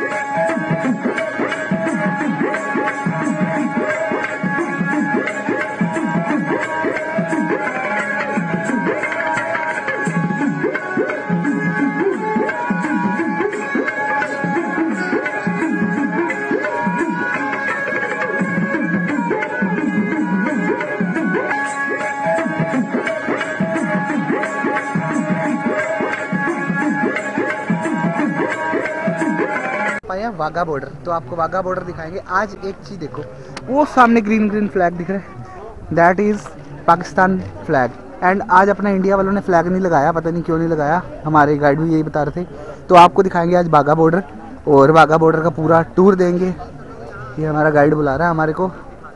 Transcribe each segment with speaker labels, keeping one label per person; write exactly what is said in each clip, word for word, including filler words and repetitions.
Speaker 1: Wagah border, तो आपको Wagah border दिखाएंगे आज। एक चीज देखो, वो सामने ग्रीन ग्रीन फ्लैग दिख रहा है, that is Pakistan flag. And आज अपना इंडिया वालों ने फ्लैग नहीं लगाया, पता नहीं क्यों नहीं लगाया, हमारे गाइड भी यही बता रहे थे। तो आपको दिखाएंगे आज वाघा बॉर्डर, और वाघा बॉर्डर का पूरा टूर देंगे। ये हमारा गाइड बुला रहा है हमारे को,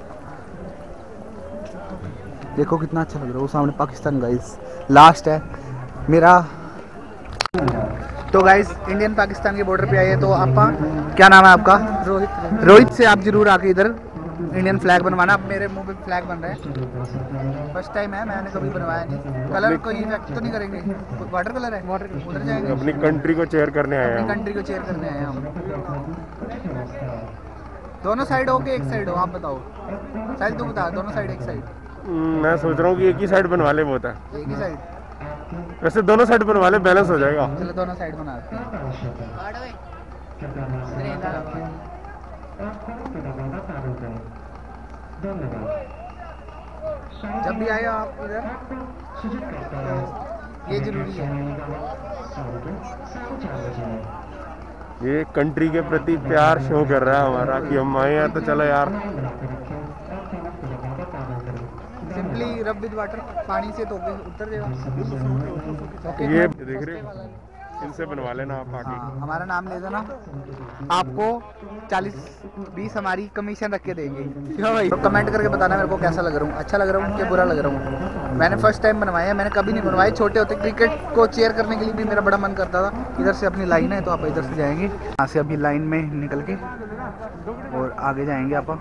Speaker 1: देखो कितना अच्छा लग रहा है। वो सामने पाकिस्तान गाइस लास्ट है मेरा। तो गाइस इंडियन पाकिस्तान के बॉर्डर पे आए हैं। तो आपका क्या नाम है आपका? रोहित। रोहित से आप जरूर आके इधर इंडियन फ्लैग बनवाना। अब मेरे मुंह पे फ्लैग बन रहा है, फर्स्ट टाइम है, मैंने कभी बनवाया नहीं। कलर कोई इफेक्ट तो नहीं करेंगे? वाटर कलर है, वाटर उधर जाएंगे।
Speaker 2: अपनी कंट्री को चेयर करने आए हैं,
Speaker 1: अपनी कंट्री को चेयर करने आए हैं हम। दोनों साइड हो के एक साइड हो, आप बताओ साइड तू बता। दोनों साइड एक साइड?
Speaker 2: मैं सोच रहा हूँ कि एक ही साइड बनवा ले, बहुत है
Speaker 1: एक ही साइड।
Speaker 2: वैसे दोनों साइड बनवा ले, बैलेंस हो जाएगा।
Speaker 1: चलो दोनों साइड बनाते हैं। जब भी आए आप इधर ये जरूरी है।
Speaker 2: ये कंट्री के प्रति प्यार शो कर रहा है हमारा कि हम आए हैं, तो चलो यार।
Speaker 1: सिंपली रब विद वाटर, पानी से तो उतर जाएगा।
Speaker 2: ये देख रहे हो, इनसे बनवा लेना आप आके।
Speaker 1: हाँ, हमारा नाम ले देना, आपको चालीस बीस हमारी कमीशन रख के देंगे। क्यों भाई? तो कमेंट करके बताना मेरे को कैसा लग रहा हूँ, अच्छा लग रहा हूँ कि बुरा लग रहा हूँ। मैंने फर्स्ट टाइम बनवाया है, मैंने कभी नहीं बनवाए। छोटे होते क्रिकेट को चेयर करने के लिए भी मेरा बड़ा मन करता था। इधर से अपनी लाइन है, तो आप इधर से जाएंगे, यहाँ से अभी लाइन में निकल के और आगे जाएंगे आप।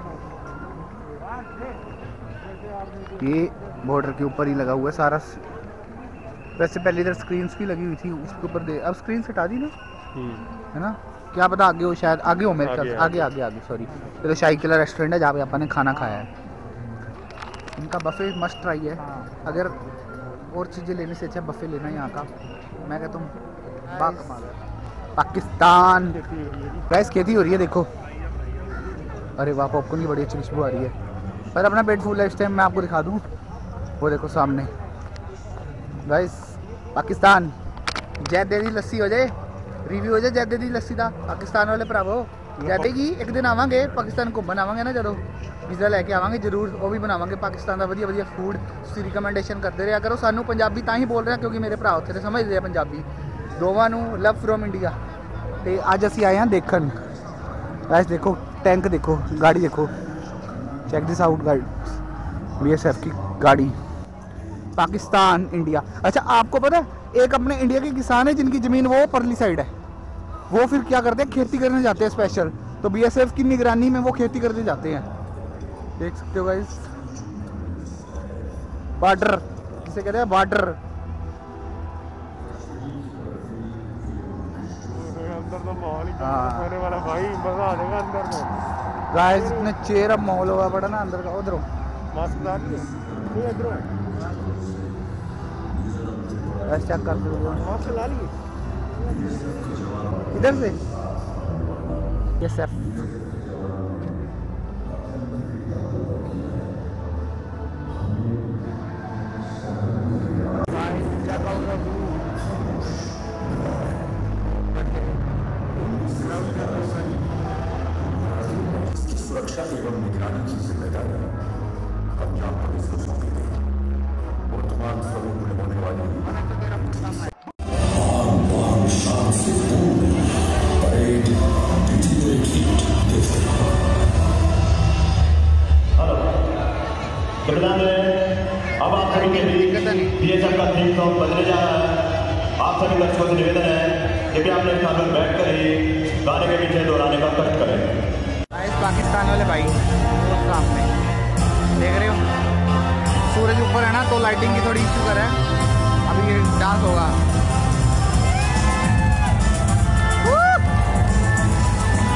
Speaker 1: ये बॉर्डर के ऊपर ही लगा हुआ है सारा। वैसे पहले इधर स्क्रीन्स भी लगी हुई थी, उसके ऊपर दे, अब स्क्रीन हटा दी ना, है ना? क्या पता आगे हो, शायद आगे हो मेरे ख्याल से। आगे आगे आगे सॉरी। ये तो शाही किला रेस्टोरेंट है जहाँ पे अपन ने खाना खाया है। इनका बफे मस्ट ट्राई है। अगर और चीज़ें लेने से अच्छा बफे लेना यहाँ का, मैं कहता हूँ बाकमाल है। पाकिस्तान गैस खेती हो रही है, देखो। अरे वाह, पॉपकॉर्न की बड़ी अच्छी खुशबू आ रही है। पर अपना पेट फूल है इस टाइम, मैं आपको दिखा दूँ। वो देखो सामने गाइस, पाकिस्तान जैदे दी लस्सी हो जाए, रिव्यू हो जाए जैदे दी लस्सी का। पाकिस्तान वाले भरावो, जैदे की एक दिन आवांगे पाकिस्तान घूमन आवांगे ना, जो वीज़ा लैके आवांगे जरूर, वो भी बनावांगे पाकिस्तान का वधिया वधिया फूड। तुसीं रिकमेंडेशन करते रहा करो सानू। पंजाबी तां ही बोल रहे हैं क्योंकि मेरे भरा उत्थे समझते हैं पंजाबी। दोवां नू लव फ्रॉम इंडिया। तो अज असीं आए हैं देखन, गाइस देखो टैंक देखो, गाड़ी देखो, check this out guide, B S F की गाड़ी। पाकिस्तान इंडिया। अच्छा आपको पता है एक अपने इंडिया के किसान है जिनकी ज़मीन वो परली साइड है, वो फिर क्या करते हैं, खेती करने जाते हैं स्पेशल। तो बीएसएफ की निगरानी में वो खेती करने जाते हैं, देख सकते हो गाइस। बॉर्डर किसे कहते हैं, बॉर्डर।
Speaker 2: अंदर तो माहौल ही होने वाला भाई, मजा आ जाएगा अंदर में।
Speaker 1: गाइस इतने चेयर अब माहौल हुआ पड़ा ना अंदर का। उधरों
Speaker 2: मास्क डाल लिया, इधरों
Speaker 1: चेक कर दो,
Speaker 2: मास्क ला लिए
Speaker 1: इधर से। Yes sir.
Speaker 3: सुरक्षा एवं निगरानी की जिम्मेदारी पंजाब पुलिस को सौंपी गई। वर्तमान स्वरूप में होने वाली
Speaker 4: अब आप सभी के बीच बीएसएफ का थीम सॉन्ग बजने जा रहा है। आप सभी दर्शकों से निवेदन है कि आप अपने स्थान पर बैठ कर ही गाने के पीछे दोहराने का कष्ट करें।
Speaker 1: पाकिस्तान वाले भाई वो सामने देख रहे हो, सूरज ऊपर है ना, तो लाइटिंग की थोड़ी इशू कर है। अभी ये डांस होगा।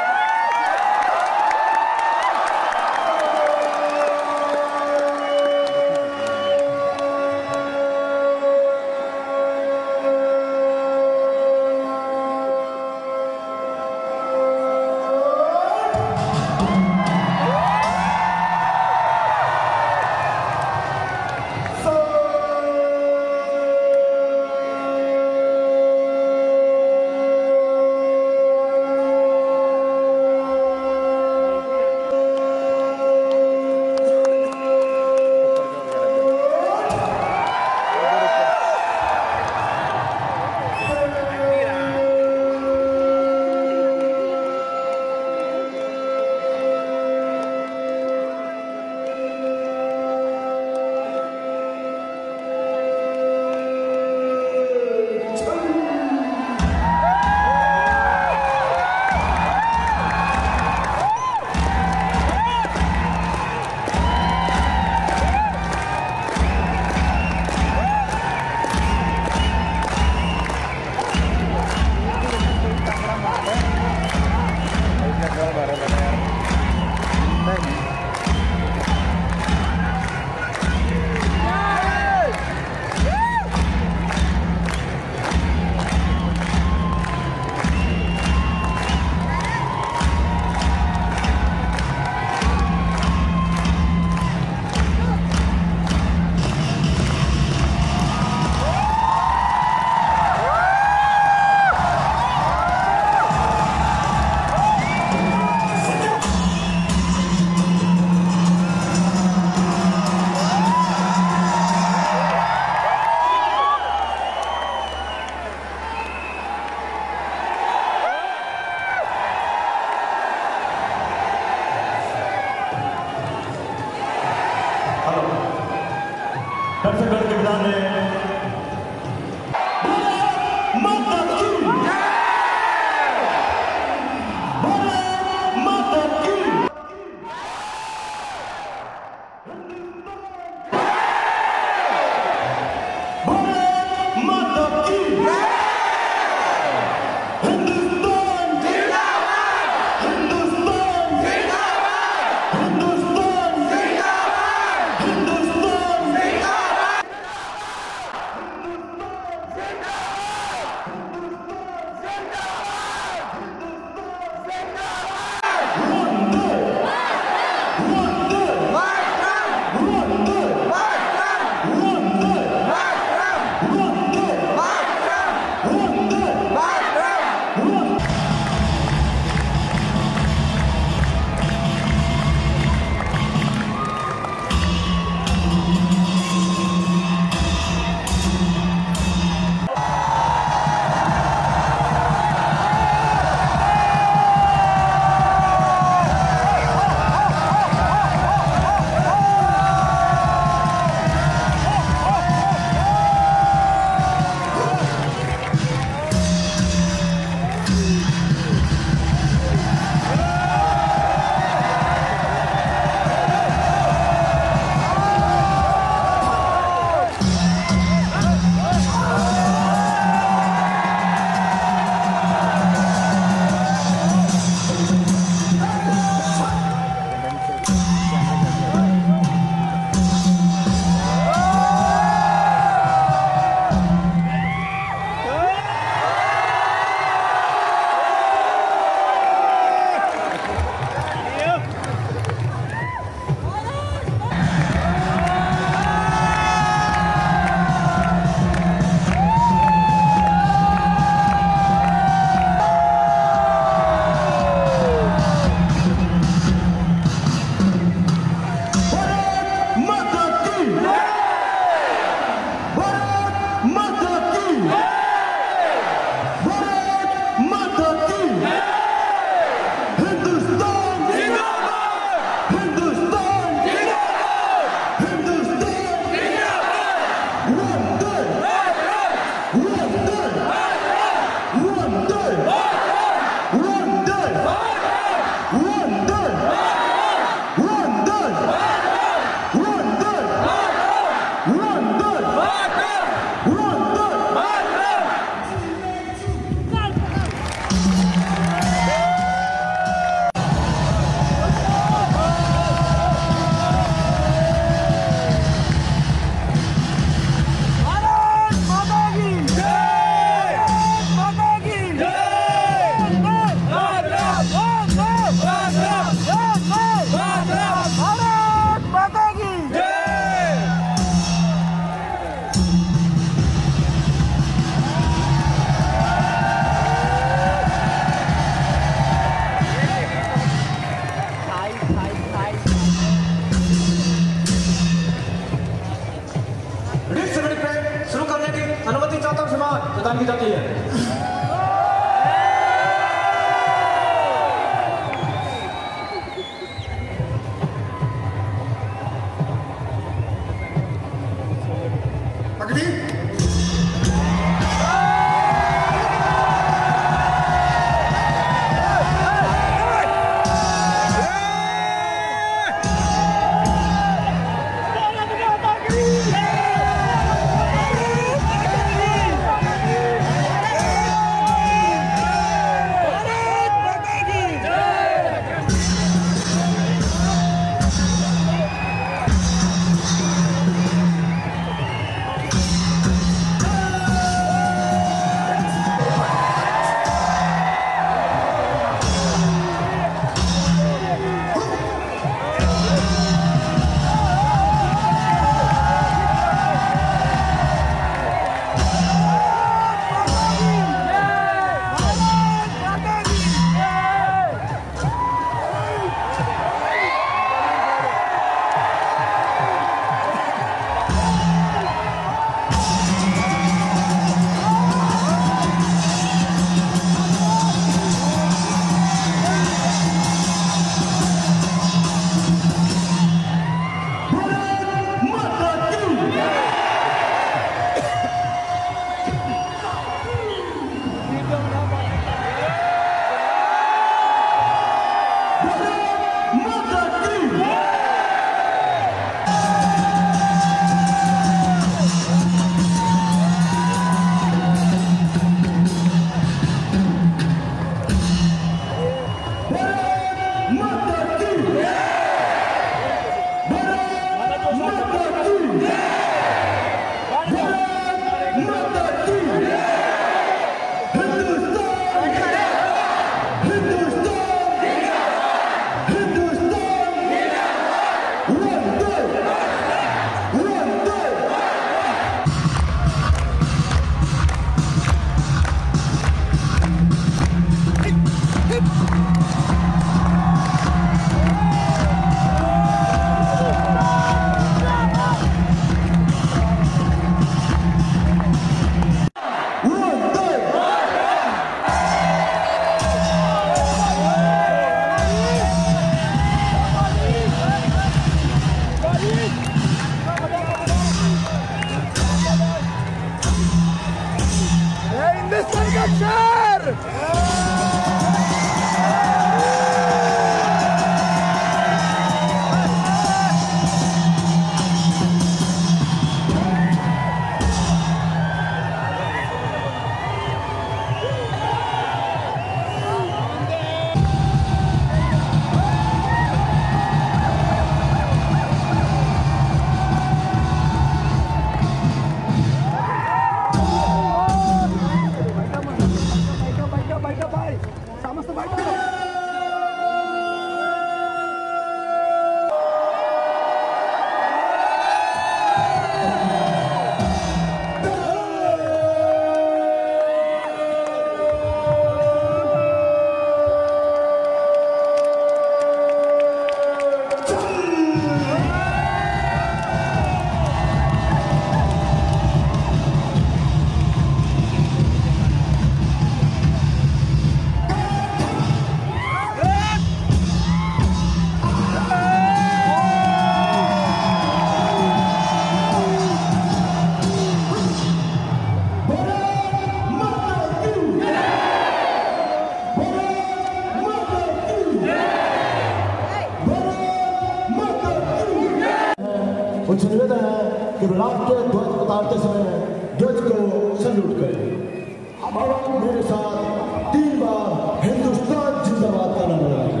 Speaker 5: उनसे निवेदन है कि राष्ट्रीय ध्वज उतारते समय ध्वज को सल्यूट करें। हमारा मेरे साथ तीन बार हिंदुस्तान जिंदाबाद का नारा लगाएंगे।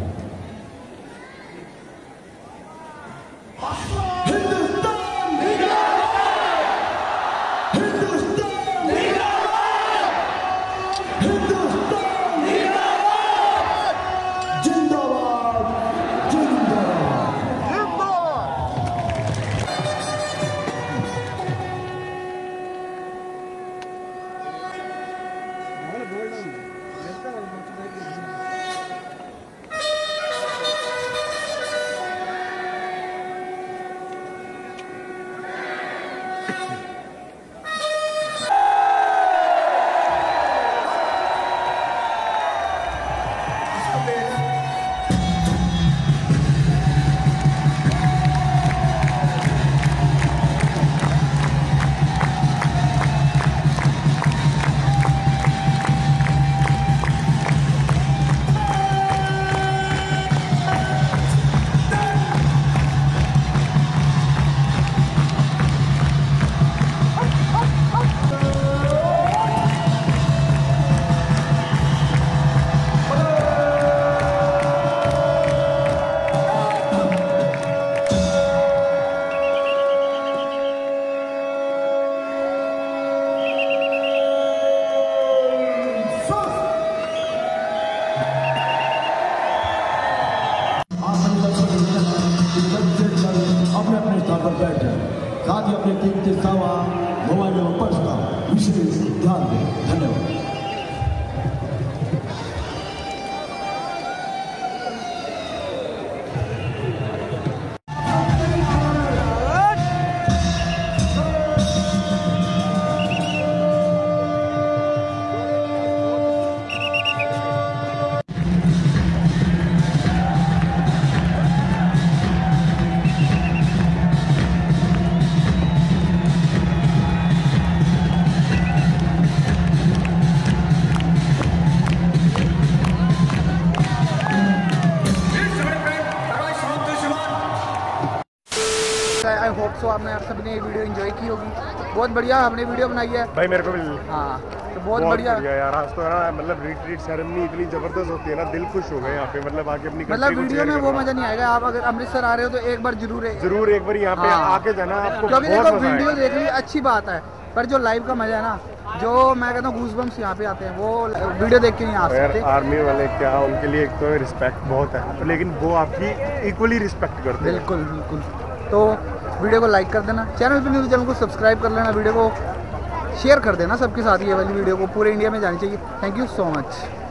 Speaker 5: हिंदुस्तान जिंदाबाद, हिंदुस्तान जिंदाबाद, हिंदुस्तान जिंदाबाद, जिंदाबाद जिंदाबाद। अपने अपने स्थान पर बैठ जाए, साथ ही अपने कीमती सामान, मोबाइल एवं पर्स का विशेष ध्यान दें। धन्यवाद।
Speaker 1: आई होप सो आपने आप सभी ने ये वीडियो एंजॉय की होगी। बहुत बढ़िया हमने वीडियो बनाई है
Speaker 2: भाई, मेरे को भी
Speaker 1: हाँ, तो बहुत
Speaker 2: बहुत
Speaker 1: बढ़िया
Speaker 2: यार। आज तो है ना, मतलब रिट्रीट सेरेमनी इतनी जबरदस्त होती है ना, दिल खुश हो गए यहाँ पे। मतलब आके अपनी
Speaker 1: मतलब वीडियो में वो मजा नहीं आएगा। आप अगर अमृतसर आ रहे हो तो एक बार जरूर है
Speaker 2: जरूर एक बार यहाँ पे
Speaker 1: हाँ।
Speaker 2: आके जाना आपको,
Speaker 1: क्योंकि
Speaker 2: बहुत
Speaker 1: देखो
Speaker 2: मजा
Speaker 1: वीडियो
Speaker 2: आएगा।
Speaker 1: देखनी अच्छी बात है, पर जो लाइव का मजा है ना, जो मैं कहता हूँ गूज़बम्स यहाँ पे आते हैं, वो वीडियो देख के नहीं आ
Speaker 2: यार
Speaker 1: सकते।
Speaker 2: आर्मी वाले क्या, उनके लिए एक तो रिस्पेक्ट बहुत है, लेकिन वो आपकी इक्वली रिस्पेक्ट करते हैं।
Speaker 1: बिल्कुल बिल्कुल। तो वीडियो को लाइक कर देना, चैनल पे न्यूज़ चैनल को सब्सक्राइब कर लेना, वीडियो को शेयर कर देना सबके साथ। ये वाली वीडियो को पूरे इंडिया में जानी चाहिए। Thank you so much.